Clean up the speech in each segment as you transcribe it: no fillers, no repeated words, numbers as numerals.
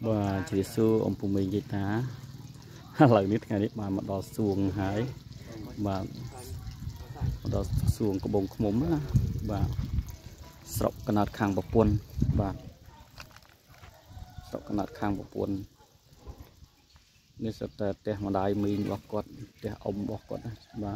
và chỉ số ông phụ mình vậy ta lần nít ngày nít mà đo xuồng hái và đo xuồng có bông khmúng và sọc cái nát khang bọc quân và sọc cái nát khang bọc quânนี่สแต่แต่มาได้มีนบอกกดแต่อมบอกกดว่า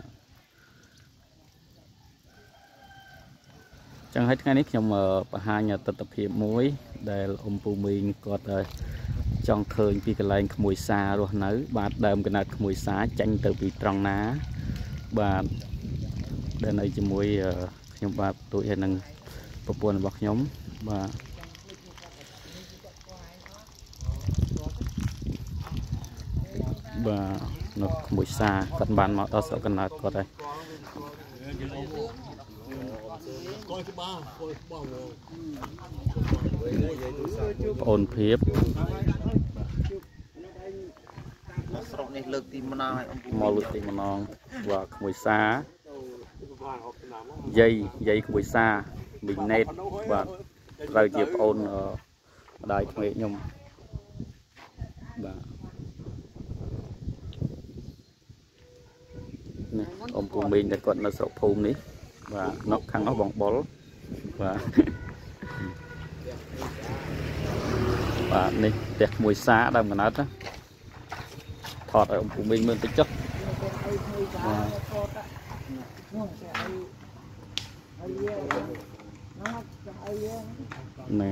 จังให้ทั้งนี้ខ្ញុំបង្ហាញទស្សនវិជ្ជាមួយដែលអមពូមីងគាត់ចង់ឃើញពីកន្លែងក្មួយសារស់នៅបាទដើមកណាត់ក្មួយសាចាញ់ទៅពីត្រង់ណាបាទដែលនៅជាមួយខ្ញុំបាទទូចហើយនឹងប្រពន្ធរបស់ខ្ញុំបាទបាទនៅក្មួយសាគាត់បានមកដល់ស្រុកកណ្ដាលគាត់ហើយប្អូនភាពស្រុកនេះលើកទីម្ដងហើយមកលើកទីម្ដងបាទក្មួយសាយាយក្មួយសាមីណេតបាទត្រូវជាប្អូនម្ដាយក្មេកខ្ញុំបាទអមពូមីងតែគាត់នៅស្រុកភូមិនេះបាទនៅខាងនោះបងបុលបាទបាទនេះផ្ទះមួយសាដើមកណាត់ថតឲ្យអមពូមីងមើលតិចចុះណែ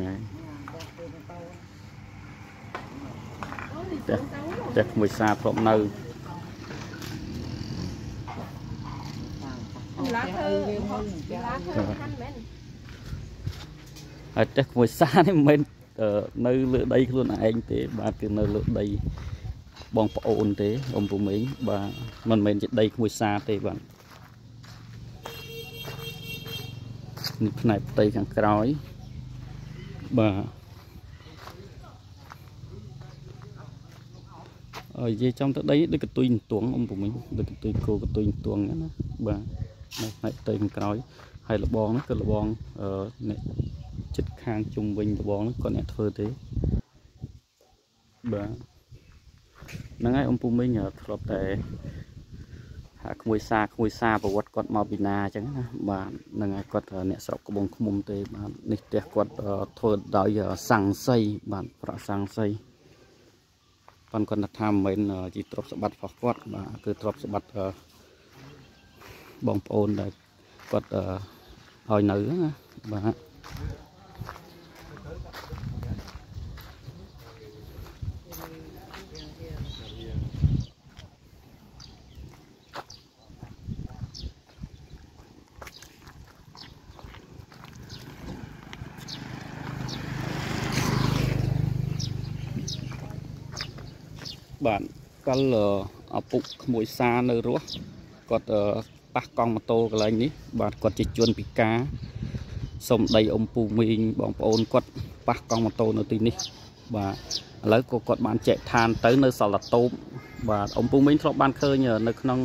ផ្ទះមួយសាធ្លាប់នៅហើយផ្ទះក្មួយសានេះមិនមែននៅលើដីខ្លួនឯងទេបាទគឺនៅលើដីបងប្អូនទេអមពូមីងបាទមិនមែនជាដីក្មួយសាទេបាទនេះផ្នែកផ្ទៃខាងក្រោយបាទនិយាយចំទៅដីដូចកតុយនទួងអមពូមីងដូចកតុយគោកតុយនទួងហ្នឹងណាបាទនៅផ្នែកផ្ទៃខាងក្រោយហើយលបងហ្នឹងគឺលបងអ្នកចិត្តខាងជុំវិញលបងហ្នឹងគាត់អ្នកធ្វើទេបាទហ្នឹងហើយអមពូមីងធ្លាប់តែក្មួយសាប្រវត្តិគាត់មកពីណាអញ្ចឹងណាបាទហ្នឹងហើយគាត់អ្នកស្រុកក្បូងឃ្មុំទេបាទនេះផ្ទះគាត់ធ្វើដោយសាំងសីបាទប្រាក់សាំងសីប៉ុន្តែគាត់ថាមិនមែនជាទ្រព្យសម្បត្តិរបស់គាត់បាទគឺទ្រព្យសម្បត្តិបងប្អូនដែលគាត់ឲ្យនៅណាបាទបាទកាលឪពុកក្មួយសានៅរស់គាត់ប៉ះកង់ម៉ូតូកន្លែងនេះបាទគាត់ជាជនពិការសុំដីអមពូមីងបងប្អូនគាត់ប៉ះកង់ម៉ូតូនៅទីនេះបាទឥឡូវក៏គាត់បានចែកឋានទៅនៅសាឡាតូបបាទអមពូមីងធ្លាប់បានឃើញនៅក្នុង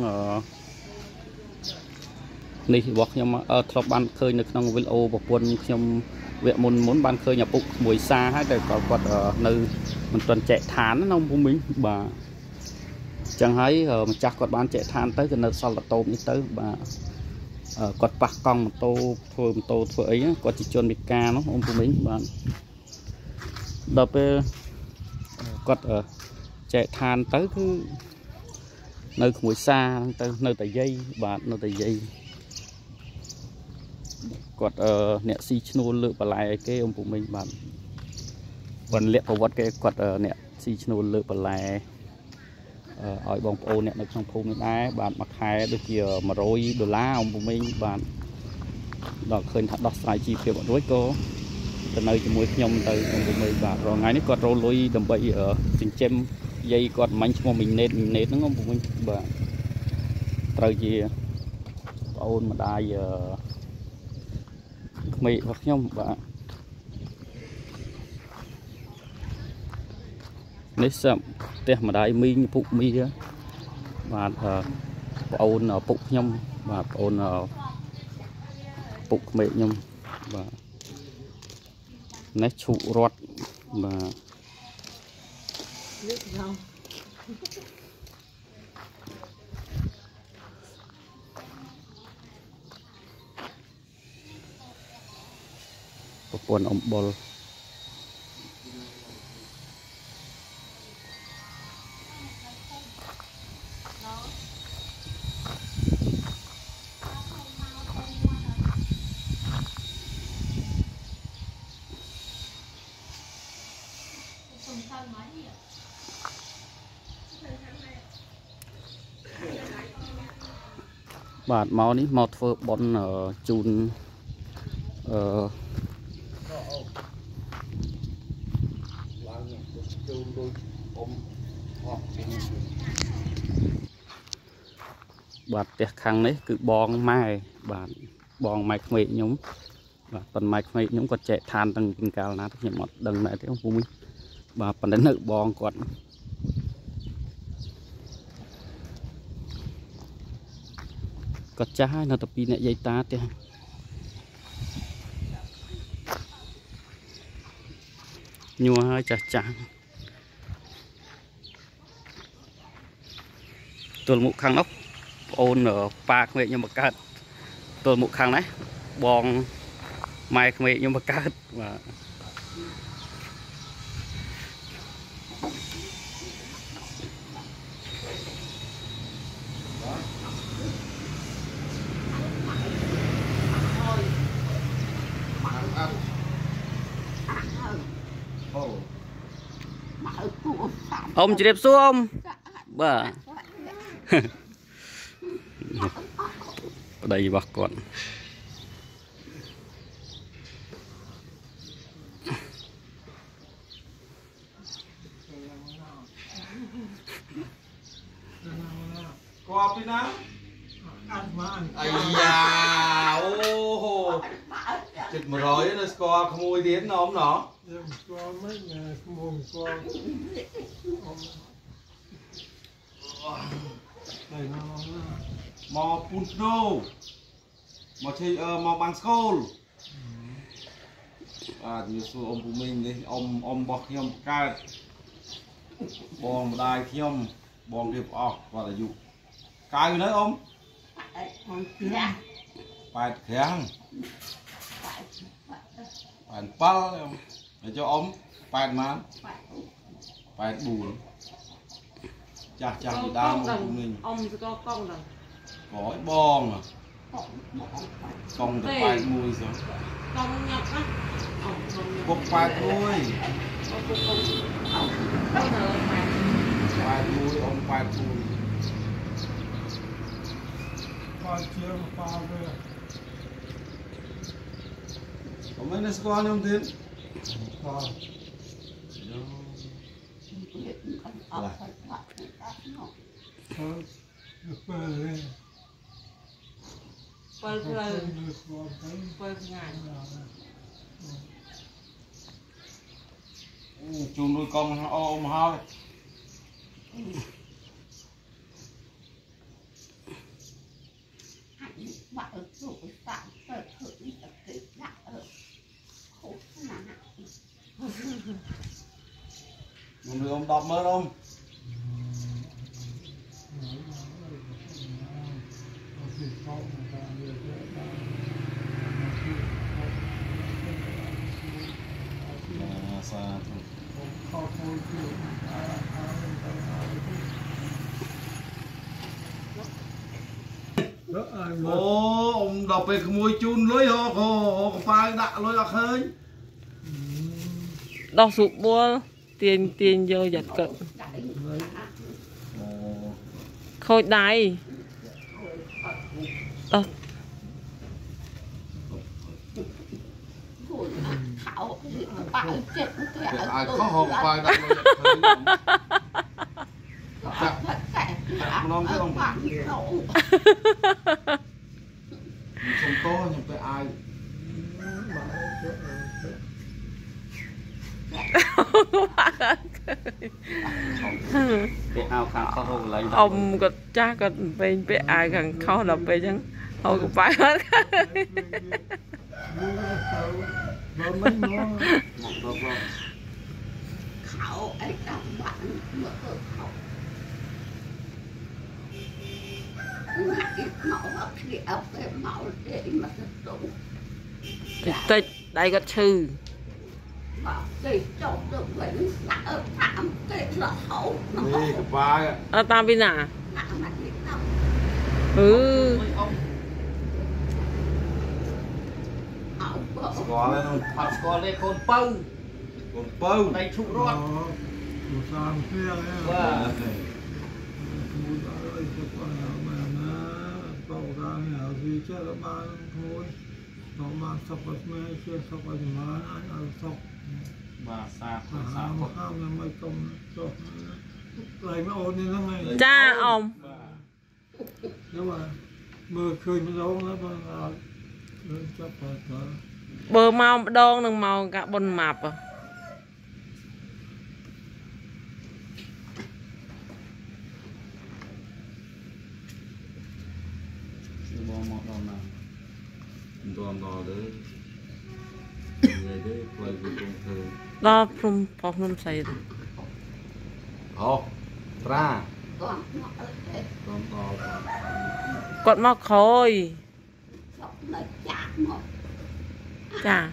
នេះរបស់ខ្ញុំធ្លាប់បានឃើញនៅក្នុងវីដេអូប្រពន្ធខ្ញុំវគ្គមុនបានឃើញឪពុកក្មួយសាហើយតែគាត់នៅមិនទាន់ចែកឋានណាអមពូមីងបាទចឹងហើយម្ចាស់គាត់បានចែកឋានទៅគឺនៅសាឡាតូបនេះទៅបាទគាត់ប៉ះកង់ម៉ូតូធ្វើអីគាត់ជាជនពិការនោះអមពូមីងបាទដល់ពេលគាត់ចែកឋានទៅគឺនៅក្មួយសាទៅនៅតែយាយបាទនៅតែយាយគាត់អ្នកស៊ីឈ្នួលលើកបន្លែឲ្យគេអមពូមីងបាទគាត់លាក់ប្រវត្តិគេគាត់អ្នកស៊ីឈ្នួលលើកបន្លែឲ្យបងប្អូនអ្នកនៅក្នុងភូមិនេះដែរបាទមួយខែដូចជា$100អមពូមីងបាទដល់ឃើញថាដោះស្រាយជីវភាពអត់រួចក៏ទៅនៅជាមួយខ្ញុំទៅអមពូមីងបាទរាល់ថ្ងៃនេះគាត់រលុយដើម្បីចិញ្ចឹមយាយគាត់មិញឈ្មោះមីណេតហ្នឹងអមពូមីងបាទត្រូវជាប្អូនម្ដាយក្មេករបស់ខ្ញុំបាទនេះសផ្ទះម្ដាយមីងពុកមីបាទប្អូនពុកខ្ញុំបាទប្អូនពុកក្មេកខ្ញុំបាទនេះឈូករត់បាទประปวนอมบอลบาดเมานี้มาเฟอร์บอลจูนบาดเตะครั้งนี้คือบองไม้บาดบองไม้เมยยุ้มบาดปันไม้เมยยุ้มก็แจกทานตั้งกินกาลนะทั้งหมดดังไหนที่ผมมีบาดปันนั้นนึกบองก่อนก็จะให้นาตปีเนี่ยใหญ่ตาเตี้ยนัวให้จัดจางตัวหมูข้างนอกโอนởปากเมยnhưng mà cátตัวหมูข้างไหนบองไม้เมยnhưng mà cát và ông chỉ đẹp xuống ông bà ở đây bác con có bên nào ai da ô chụp một rồi nó score không mua tiếng nó không nó mò punto mò chơi mò băng skol nhiều số ông của mình đi ông bọc nhom ca bong đai nhom bong điệp ọt và là dụ cái nữa ông phải khéng phải bao để cho ông phải mán phải bùn chặt chặt bị đau của mình ông có con rồi có bong à con được phải mùi rồi con nhập á cục phải mùi phải mùi ông phải mùi ông ấy nó con không tiến chùm đuôi con ôm hơi chùm đuôi ông đọc mơ không ô ông đọc về mùi chun lưới hồ phai đạ lưới ọc hơi đọc sụp bua tiền vô giật cận khôi đáy đọc ai có hồ phai đạ lưới ọc hơi non cái ông không to nhưng phải ai ông có cha có bên bé ai gần khó đọc về chẳng ông cũng phải hết tịch đây có chư ở ta bên nào Có lên không? Phật có lên con pâu Con bâu đây trụ rót và xa cha ông bờ màu đôn đừng màu cả bồn mập à đó from from say Ồ, ra con mắc khôi chà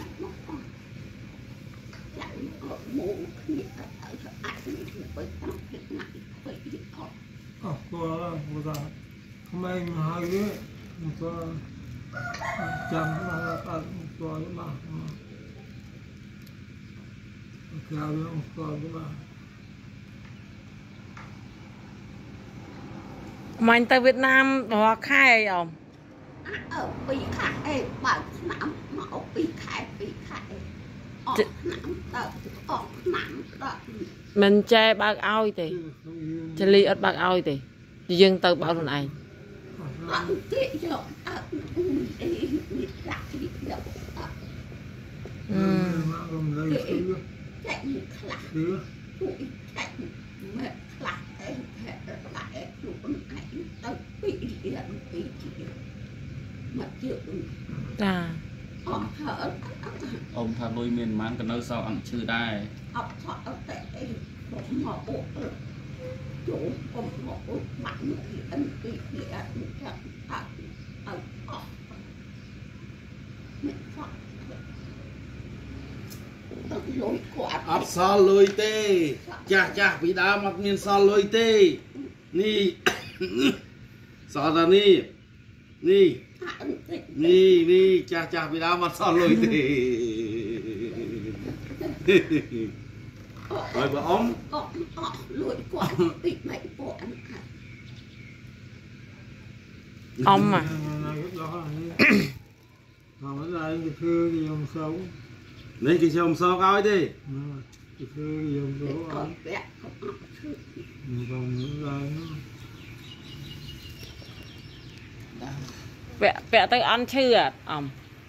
mình tới Việt Nam bỏ khai ông bị khai bảo nắm máu bị khaiออกหนัง mình che bạc ao thì che ly ớt bạc ao thì dừng từ bảo lần này ông thà nuôi miền man cái nơi sao ăn chưa đây ấp sao lôi tê chà bị đá mặt miền sao lôi tê ni sao ra ni chà bị đá mặt sao lôi tê rồi bà ông ông mà lấy cái chồng sao cao đi vẽ tới ăn chưa à ông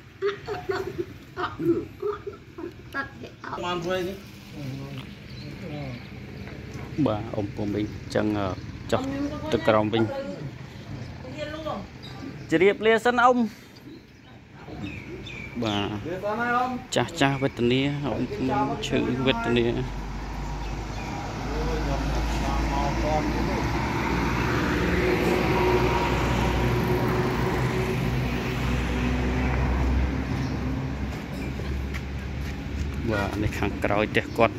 bà ông của mình chẳng chọc từ còng mình chỉ điệp lia sân ông bà cha vết nia ông chữ vết nia vàในข้างក្រោយផ្ទះគាត់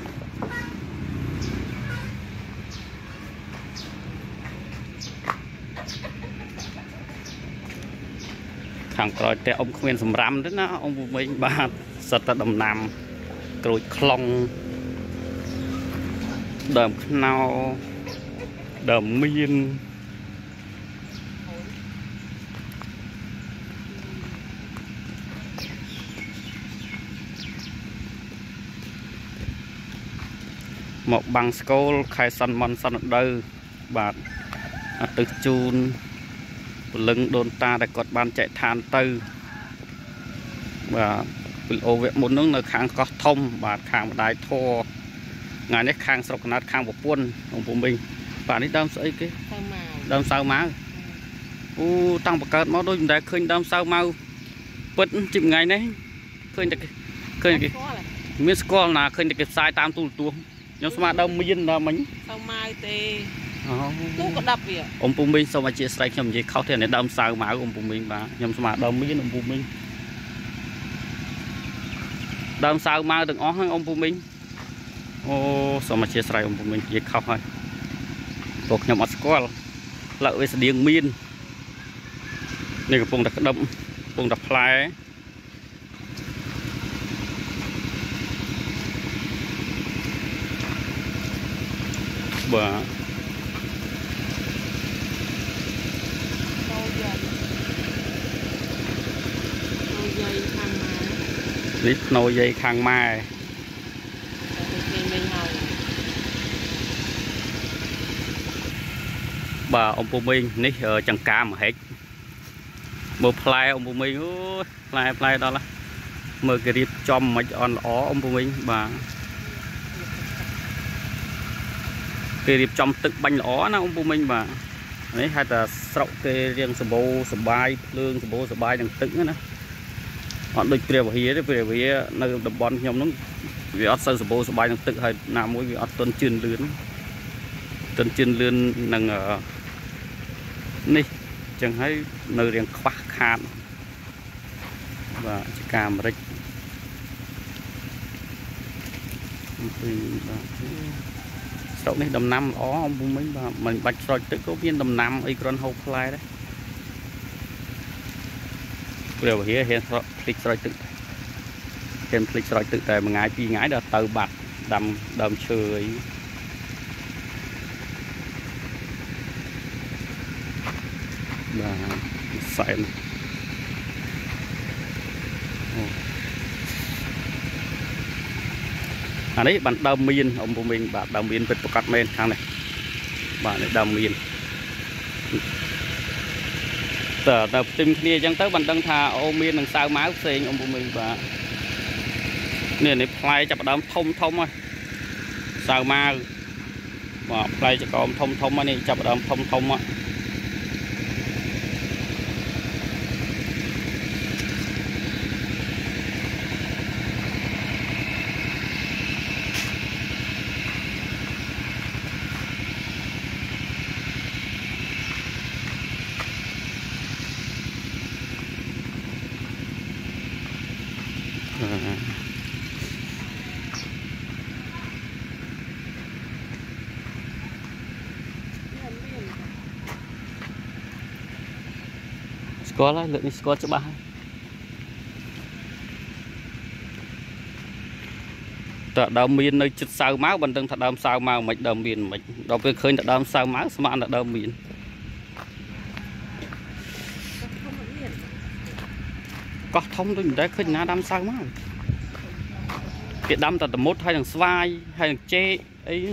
ខាងក្រោយផ្ទះអ៊ំគ្មានសម្រាមទេណាអ៊ំវិញបាទសិតតែដំណាំក្រូចខ្លុងដើមខ្នោដើមមៀនមកបាំងស្គលខែសិនមនសិនដៅបាទទឹកជូនពលឹងដូនតាដែលគាត់បានចែកឋានទៅបាទពីអូវៈមុននោះនៅខាងកោះធំបាទខាងម្ដាយធរថ្ងៃនេះខាងស្រុកកណាត់ខាងប្រពន្ធអង្គពុំវិញបាទនេះដើមស្អីគេដើមសាវម៉ៅអូតាំងបកើតមកដូចមិនដែលឃើញដើមសាវម៉ៅពិតជីបថ្ងៃនេះឃើញតែមានស្គាល់ណាឃើញតែគេផ្សាយតាមទូរទស្សន៍ nhom smart đâm miên là mình sao mai tê tu có đập vậy ông Pum Minh sao mà chia sẻ nhom gì khâu thế này đâm sao máu ông Pum Minh bà nhom smart đâm miên ông Pum Minh đâm sao máu từng ó hơn ông Pum Minh ô sao mà chia sẻ ông Pum Minh gì khâu thôi cuộc nhom ở school lợi với điên miên này cái vùng đặc đậm vùng đặc phai bà lít nồi dây khang mai bà ông Pum Minh ní chẳng cá mà hết một play ông Pum Minh play đó là mở cái điệp chom mà on ó ông Pum Minh bà cái điệp chom tự bánh ó nó ông Pum Minh bà đấy hay là sậu cái riêng sờ bay lương sờ bay đằng tĩnh nữa họ đôi kia vào hía đấy về nơi đập bóng nhom nó vì ở sân sờ bay đằng tĩnh hay làm mỗi vì ở tuần chuyên lươn nằng ởនេះចឹងហើយនៅរៀងខ្វះខាតបាទជាកាមរិចស្រុកនេះដំណាំល្អអំពុំមិញបាទមិនបាច់ស្រោចទឹកក៏មានដំណាំអីគ្រាន់ហូបផ្លែដែរពេលវាហ៊ានភ្លេចស្រោចទឹកហ៊ានភ្លេចស្រោចទឹកតែមួយថ្ងៃពីរថ្ងៃដល់ទៅបាត់ដាំដើមឈើអីបាទសែនអានេះបានដើមមៀនអំពុំវិញបាទដើមមៀនពិតប្រកបមែនខាងនេះបាទនេះដើមមៀនតើដល់ផ្ទឹមគ្នាអញ្ចឹងទៅបានដឹងថាអូមៀននឹងសៅម៉ៅផ្សេងអំពុំវិញបាទនេះផ្លែចាប់ដើមធំហើយសៅម៉ៅបាទផ្លែចកោមធំហើយនេះចាប់ដើមធំហ្នឹងស្គាល់ហើយលើកនេះស្គាល់ច្បាស់ហើយតើដើមមាននៅចិត្តសៅម៉ៅមិនដឹងថាដើមសៅម៉ៅមិនដើមមានមិនដល់ពេលឃើញតែដើមសៅម៉ៅស្មានតែដើមមានកោះធំដូចមិនដែលឃើញណាដើមសៅម៉ៅគេដាំតែតមុតហើយនឹងស្វាយហើយនឹងចេកអី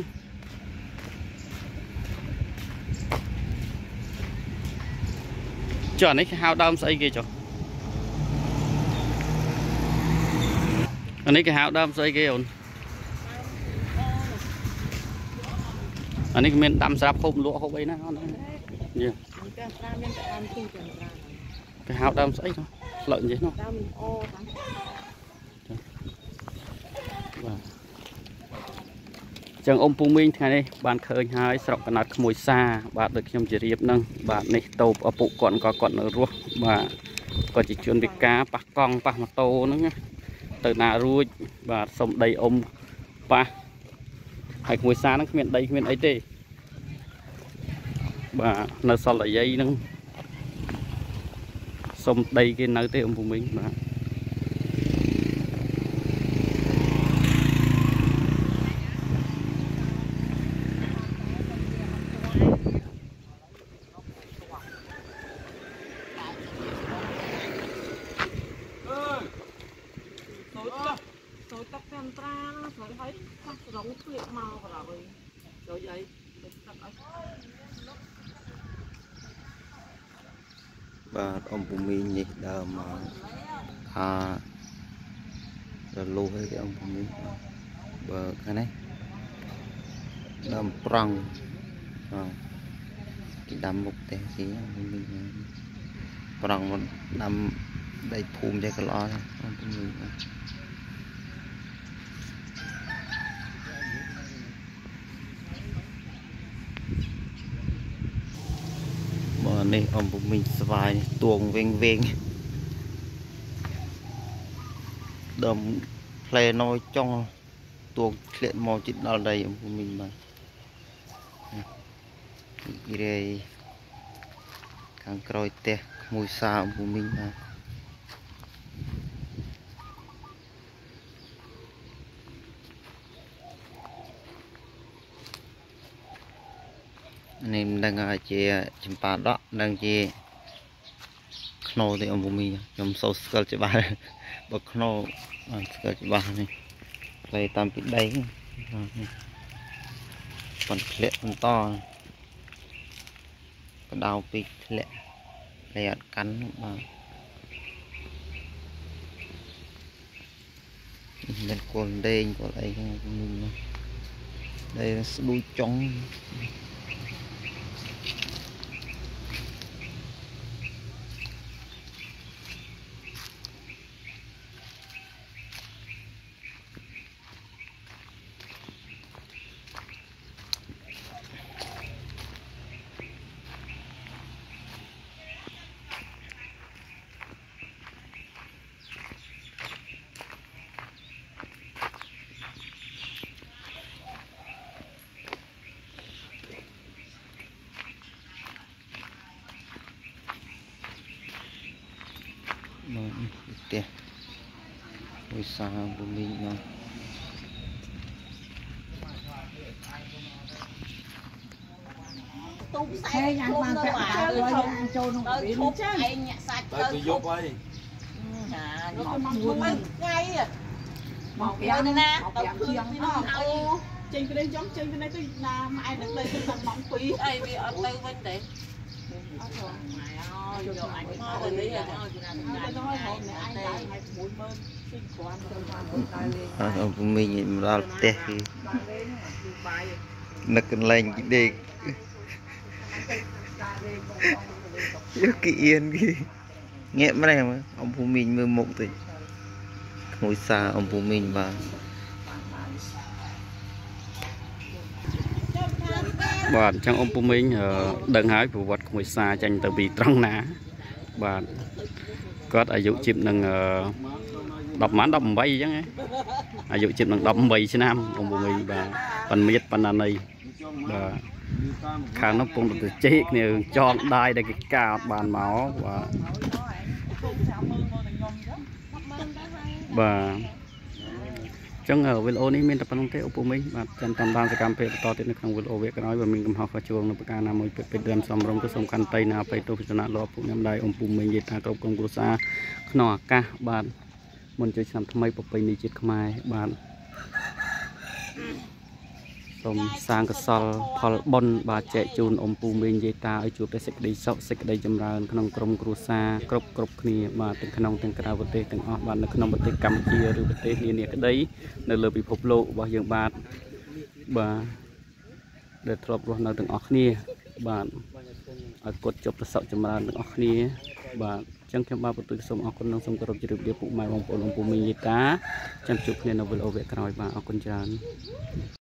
ចុះនេះគេហៅដើមស្អីគេចុះអានេះគេហៅដើមស្អីគេអូនអានេះគេមានដាំស្រាប់ហូបលក់ហូបអីណាអូនយេគេហៅដើមស្អីនោះផ្លឹកនិយាយនោះដើមអូបាទចឹងអ៊ំពូមីងថ្ងៃនេះបានឃើញហើយស្រុកកណាត់ក្មួយសាបាទដូចខ្ញុំជម្រាបហ្នឹងបាទនេះតូបឪពុកគាត់ក៏គាត់នៅរស់បាទគាត់ជាជនពិការប៉ះកង់ប៉ះម៉ូតូហ្នឹងទៅណារួចបាទសុំដីអ៊ំប៉ះហើយក្មួយសាហ្នឹងគ្មានដីគ្មានអីទេបាទនៅសល់តែយាយហ្នឹងសុំដីគេនៅទេអ៊ំពូមីងបាទបាទអ៊ំពូមីងនេះដើមរលូហើយគេអ៊ំពូមីងបើខាងនេះដើមប្រង់គេដាំមុខទេគេអ៊ំពូមីងប្រង់មកដាំដីភូមិទេក៏ល្អដែរអ៊ំពូមីងនេះអំពុំមីងស្វាយទួងវិញដុំផ្លែណយចុងទួងធ្លាក់មកជិតដល់ដីអំពុំមីងបាទរាយខាងក្រោយផ្ទះក្មួយសាអំពុំមីងបាទនេះមិនដឹងថាជាចម្ប៉ាដកនឹងជាខ្នោទេអំពុំមីងខ្ញុំសូវស្គាល់ច្បាស់បើខ្នោស្គាល់ច្បាស់នេះផ្លេតាមពីដីប៉ុនធ្លាក់បន្តកដៅពីធ្លាក់ផ្លេអត់កាន់បាទមានគល់ដេងគល់អីហ្នឹងđâyស្ដួយចុងផ្ទះវិសាបំមីងមកទូផ្សេងយ៉ាងបានប្រាក់ចូលក្នុងវិញចឹងឯងញាក់សាច់ទៅយប់ហើយមកមួយថ្ងៃមក5ណាទៅជាងនេះហើយចេញពីនេះចង់ចេញពីនេះទៅណាម៉ែនឹងទៅដល់ម៉ោង2អីវាអត់ទៅវិញទេអត់thôiម៉ែអើយយកអញមកទៅនេះឲ្យជំនាញទៅទៅហូបនេះអញឡើងឲ្យ60000ស៊ីគ្រាន់ទៅបានដល់លេងអំពុំមីងមកដល់ផ្ទះគេនឹកកន្លែងគេដេកយកគេអៀនគេងាកម្លេះអំពុំមីងមើលមុខទៅក្មួយសាអំពុំមីងបាទបាទអញ្ចឹងអំពុំមីងដឹងហើយប្រវត្តិក្មួយសាចាញ់ទៅពីត្រង់ណាបាទគាត់អាយុជិបនឹង10ម៉ាន18អញ្ចឹងអាយុជិបនឹង18ឆ្នាំអំពុំមីងបាទប៉ាន់មៀតប៉ាន់ណាណីបាទខាងនោះពងទៅជេកគ្នាចងដាយដែលគេកាអត់បានមកបាទចឹងវីដេអូនេះមានតែប៉ុណ្្នឹងទេឧបមិញបាទចាំតាមដានសកម្មភាពបន្តទៀតនៅក្នុងវីដេអូវាក្រោយបើមានកំហុសខុសឆ្គងនៅប្រការណាមួយពេកដើមសំរុំក៏សូមខន្តីណាអភ័យទោសពិចារណាលោកពុកញ៉ាំដៃអំពុំមិញនិយាយថាគ្រប់ក្រុមគ្រួសារក្នុងអាកាសបាទមុនជួយឆ្នាំថ្មីប្រពៃណីជាតិខ្មែរបាទសូមសាងកសលផលបុណ្យបាទចែកជូនអំពូមីងនិយាយតាឲ្យជួបតែសេចក្តីសុខសេចក្តីចម្រើនក្នុងក្រុមគ្រួសារគ្រប់គ្នាបាទទាំងក្នុងទាំងក្រៅប្រទេសទាំងអស់បាទនៅក្នុងប្រទេសកម្ពុជាឬប្រទេសនានាក្តីនៅលើពិភពលោករបស់យើងបាទដែលធ្លាប់រស់នៅទាំងអស់គ្នាបាទឲ្យគាត់ជប់ប្រសពចម្រើនទាំងអស់គ្នាបាទអញ្ចឹងខ្ញុំបាទបន្ទូលសូមអរគុណនិងសូមគោរពជម្រាបលាពុកម៉ែបងប្អូនអំពូមីងនិយាយតាចាំជួបគ្នានៅវីដេអូក្រោយបាទអរគុណច្រើន